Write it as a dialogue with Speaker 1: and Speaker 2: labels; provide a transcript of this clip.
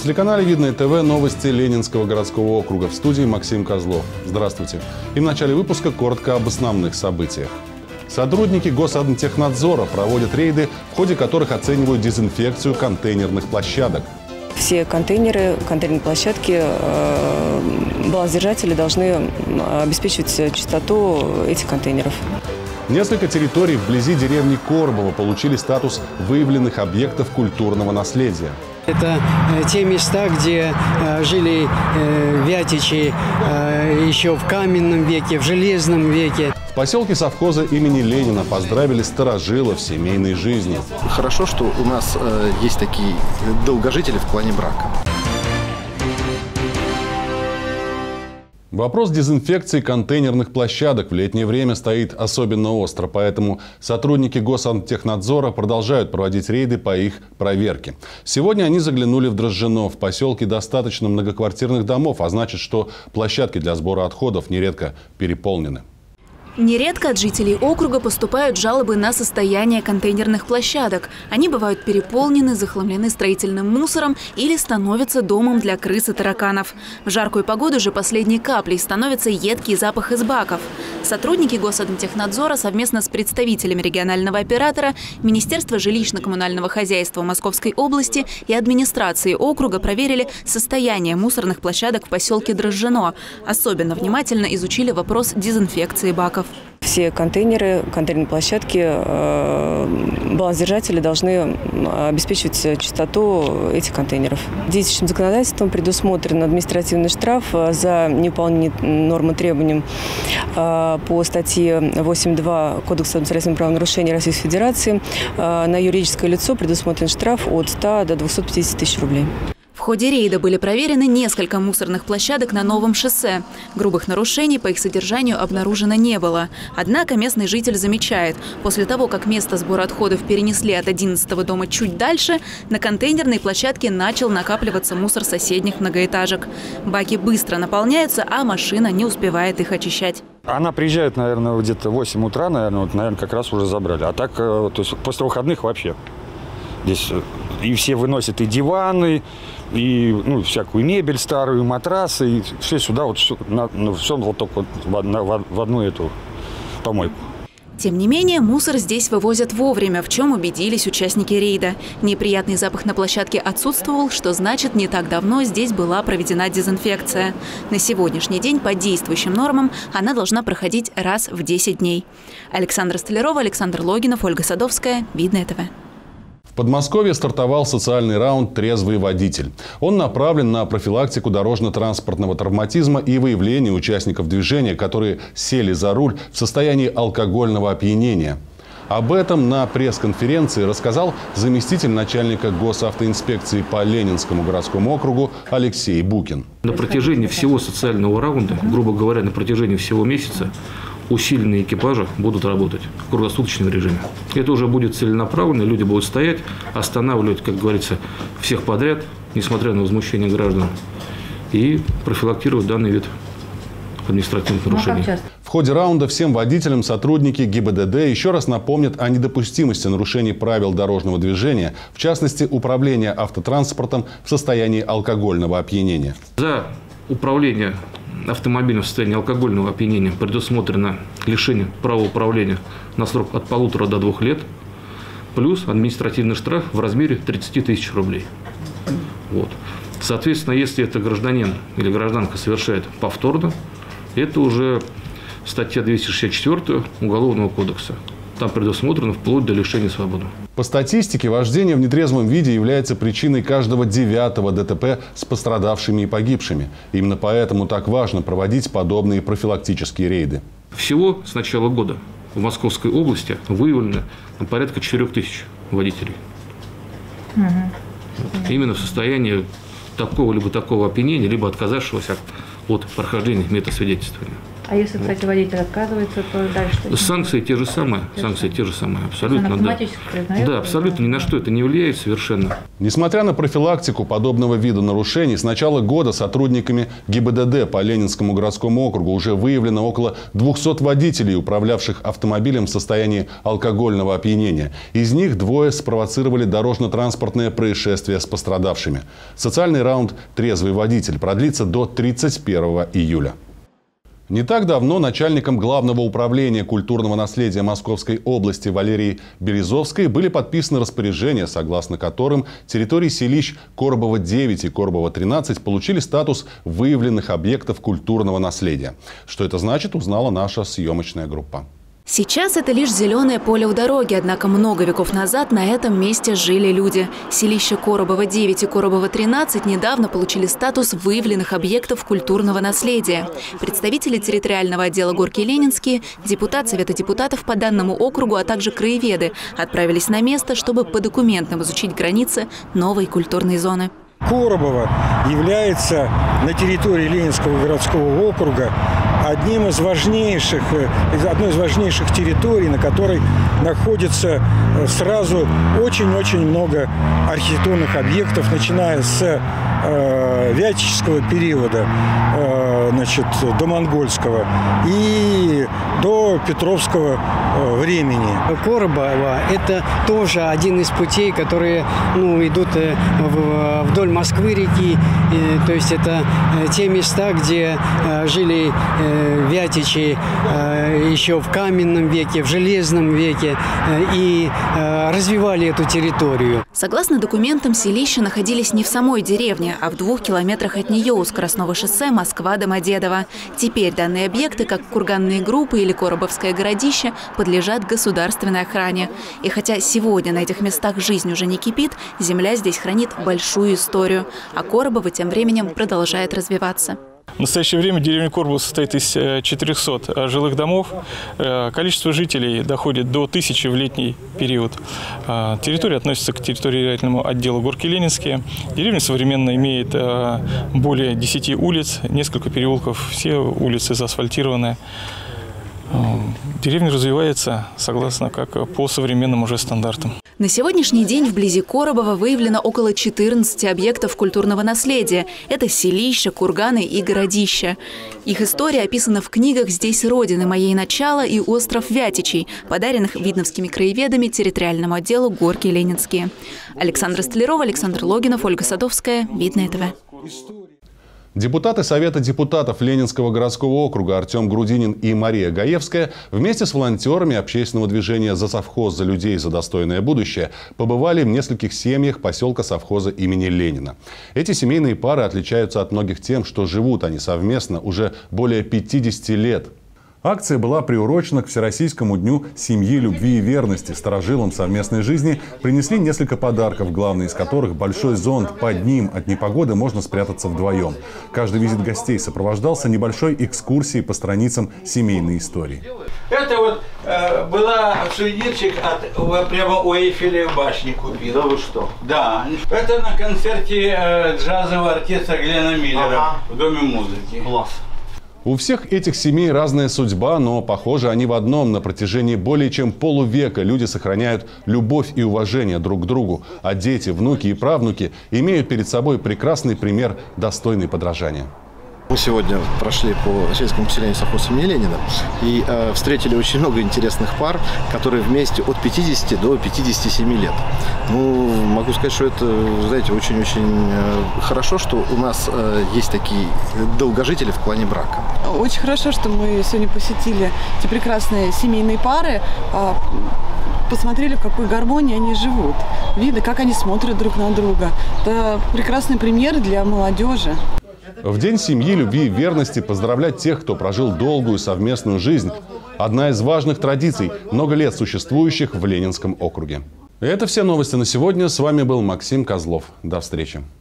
Speaker 1: телеканале «Видное ТВ» новости Ленинского городского округа. В студии Максим Козлов. Здравствуйте. И в начале выпуска коротко об основных событиях. Сотрудники Госадмтехнадзора проводят рейды, в ходе которых оценивают дезинфекцию контейнерных площадок.
Speaker 2: Все контейнерные площадки, балансдержатели должны обеспечивать чистоту этих контейнеров.
Speaker 1: Несколько территорий вблизи деревни Корбово получили статус выявленных объектов культурного наследия.
Speaker 3: Это те места, где жили вятичи еще в каменном веке, в железном веке.
Speaker 1: В поселке совхоза имени Ленина поздравили старожилов семейной жизни.
Speaker 4: Хорошо, что у нас есть такие долгожители в плане брака.
Speaker 1: Вопрос дезинфекции контейнерных площадок в летнее время стоит особенно остро, поэтому сотрудники Госадмтехнадзора продолжают проводить рейды по их проверке. Сегодня они заглянули в Дрожжино. В поселке достаточно многоквартирных домов, а значит, что площадки для сбора отходов нередко переполнены.
Speaker 5: Нередко от жителей округа поступают жалобы на состояние контейнерных площадок. Они бывают переполнены, захламлены строительным мусором или становятся домом для крыс и тараканов. В жаркую погоду же последней каплей становится едкий запах из баков. Сотрудники Госадмтехнадзора совместно с представителями регионального оператора, Министерства жилищно-коммунального хозяйства Московской области и администрации округа проверили состояние мусорных площадок в поселке Дрожжино. Особенно внимательно изучили вопрос дезинфекции баков.
Speaker 2: Все контейнерные площадки, балансдержатели должны обеспечивать чистоту этих контейнеров. Действующим законодательством предусмотрен административный штраф за невыполнение нормы требований по статье 8.2 Кодекса административных правонарушений Российской Федерации. На юридическое лицо предусмотрен штраф от 100 до 250 тысяч рублей.
Speaker 5: В ходе рейда были проверены несколько мусорных площадок на Новом шоссе. Грубых нарушений по их содержанию обнаружено не было. Однако местный житель замечает, после того, как место сбора отходов перенесли от 11-го дома чуть дальше, на контейнерной площадке начал накапливаться мусор соседних многоэтажек. Баки быстро наполняются, а машина не успевает их очищать.
Speaker 6: Она приезжает, наверное, где-то в 8 утра, наверное, как раз уже забрали. А так, то есть после выходных вообще. Здесь и все выносят и диваны, и всякую мебель старую, матрасы, и все сюда, все вот только в одну эту помойку.
Speaker 5: Тем не менее, мусор здесь вывозят вовремя, в чем убедились участники рейда. Неприятный запах на площадке отсутствовал, что значит, не так давно здесь была проведена дезинфекция. На сегодняшний день по действующим нормам она должна проходить раз в 10 дней. Александра Столярова, Александр Логинов, Ольга Садовская. Видное ТВ.
Speaker 1: В Подмосковье стартовал социальный раунд «Трезвый водитель». Он направлен на профилактику дорожно-транспортного травматизма и выявление участников движения, которые сели за руль в состоянии алкогольного опьянения. Об этом на пресс-конференции рассказал заместитель начальника госавтоинспекции по Ленинскому городскому округу Алексей Букин.
Speaker 7: На протяжении всего социального раунда, грубо говоря, на протяжении всего месяца, усиленные экипажи будут работать в круглосуточном режиме. Это уже будет целенаправленно, люди будут стоять, останавливать, как говорится, всех подряд, несмотря на возмущение граждан, и профилактировать данный вид административных нарушений.
Speaker 1: В ходе раунда всем водителям сотрудники ГИБДД еще раз напомнят о недопустимости нарушений правил дорожного движения, в частности, управления автотранспортом в состоянии алкогольного опьянения.
Speaker 7: За управление автомобилем в состоянии алкогольного опьянения предусмотрено лишение права управления на срок от 1,5 до 2 лет, плюс административный штраф в размере 30 тысяч рублей. Вот. Соответственно, если это гражданин или гражданка совершает повторно, это уже статья 264 Уголовного кодекса. Там предусмотрено вплоть до лишения свободы.
Speaker 1: По статистике, вождение в нетрезвом виде является причиной каждого 9-го ДТП с пострадавшими и погибшими. Именно поэтому так важно проводить подобные профилактические рейды.
Speaker 7: Всего с начала года в Московской области выявлено порядка 4000 водителей. Именно в состоянии такого либо такого опьянения, либо отказавшегося от прохождения медосвидетельствования.
Speaker 8: А если, кстати, водитель отказывается, то дальше что?
Speaker 7: Санкции те же самые. Санкции те же самые. Абсолютно, да. Да, абсолютно ни на что это не влияет совершенно.
Speaker 1: Несмотря на профилактику подобного вида нарушений, с начала года сотрудниками ГИБДД по Ленинскому городскому округу уже выявлено около 200 водителей, управлявших автомобилем в состоянии алкогольного опьянения. Из них 2 спровоцировали дорожно-транспортное происшествие с пострадавшими. Социальный раунд «Трезвый водитель» продлится до 31 июля. Не так давно начальником Главного управления культурного наследия Московской области Валерией Березовской были подписаны распоряжения, согласно которым территории селищ Коробова-9 и Коробова-13 получили статус выявленных объектов культурного наследия. Что это значит, узнала наша съемочная группа.
Speaker 5: Сейчас это лишь зеленое поле у дороги, однако много веков назад на этом месте жили люди. Селища Коробова-9 и Коробова-13 недавно получили статус выявленных объектов культурного наследия. Представители территориального отдела Горки Ленинские, депутат Совета депутатов по данному округу, а также краеведы отправились на место, чтобы по документам изучить границы новой культурной зоны.
Speaker 9: Коробово является на территории Ленинского городского округа одной из важнейших территорий, на которой находится сразу очень-очень много архитектурных объектов, начиная с вятического периода, до монгольского и до петровского времени.
Speaker 3: Коробово – это тоже один из путей, которые идут вдоль Москвы-реки. То есть это те места, где жили вятичи еще в каменном веке, в железном веке и развивали эту территорию.
Speaker 5: Согласно документам, селища находились не в самой деревне, а в 2 километрах от нее у скоростного шоссе Москва-Домодедово. Теперь данные объекты, как курганные группы или Коробовское городище, подлежат государственной охране. И хотя сегодня на этих местах жизнь уже не кипит, земля здесь хранит большую историю. А Коробово тем временем продолжает развиваться.
Speaker 10: В настоящее время деревня Коробово состоит из 400 жилых домов. Количество жителей доходит до 1000 в летний период. Территория относится к территориальному отделу Горки Ленинские. Деревня современно имеет более 10 улиц, несколько переулков, все улицы заасфальтированные. Деревня развивается согласно по современным уже стандартам.
Speaker 5: На сегодняшний день вблизи Коробова выявлено около 14 объектов культурного наследия. Это селища, курганы и городища. Их история описана в книгах «Здесь Родина моей начало» и «Остров Вятичей», подаренных видновскими краеведами территориальному отделу Горки Ленинские. Александра Столярова, Александр Логинов, Ольга Садовская. Видное ТВ.
Speaker 1: Депутаты Совета депутатов Ленинского городского округа Артем Грудинин и Мария Гаевская вместе с волонтерами общественного движения «За совхоз, за людей, за достойное будущее» побывали в нескольких семьях поселка совхоза имени Ленина. Эти семейные пары отличаются от многих тем, что живут они совместно уже более 50 лет. Акция была приурочена к Всероссийскому дню семьи, любви и верности. Старожилам совместной жизни принесли несколько подарков, главный из которых – большой зонт. Под ним от непогоды можно спрятаться вдвоем. Каждый визит гостей сопровождался небольшой экскурсией по страницам семейной истории.
Speaker 11: Это была сувенирчик прямо у Эйфелевой башни купил. Да вы что? Да. Это на концерте джазового артиста Глена Миллера в Доме музыки. Класс.
Speaker 1: У всех этих семей разная судьба, но похожи они в одном. На протяжении более чем полувека люди сохраняют любовь и уважение друг к другу. А дети, внуки и правнуки имеют перед собой прекрасный пример, достойный подражания.
Speaker 4: Мы сегодня прошли по сельскому поселению совхоза имени Ленина и встретили очень много интересных пар, которые вместе от 50 до 57 лет. Могу сказать, что это, знаете, очень-очень хорошо, что у нас есть такие долгожители в плане брака.
Speaker 12: Очень хорошо, что мы сегодня посетили эти прекрасные семейные пары, посмотрели, в какой гармонии они живут. Видно, как они смотрят друг на друга. Это прекрасный пример для молодежи.
Speaker 1: В День семьи, любви и верности поздравлять тех, кто прожил долгую совместную жизнь – одна из важных традиций, много лет существующих в Ленинском округе. Это все новости на сегодня. С вами был Максим Козлов. До встречи.